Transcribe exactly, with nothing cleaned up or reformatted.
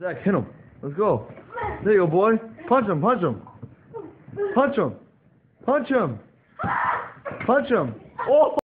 Zach, hit him. Let's go. There you go, boy. Punch him, punch him. Punch him. Punch him. Punch him. Oh!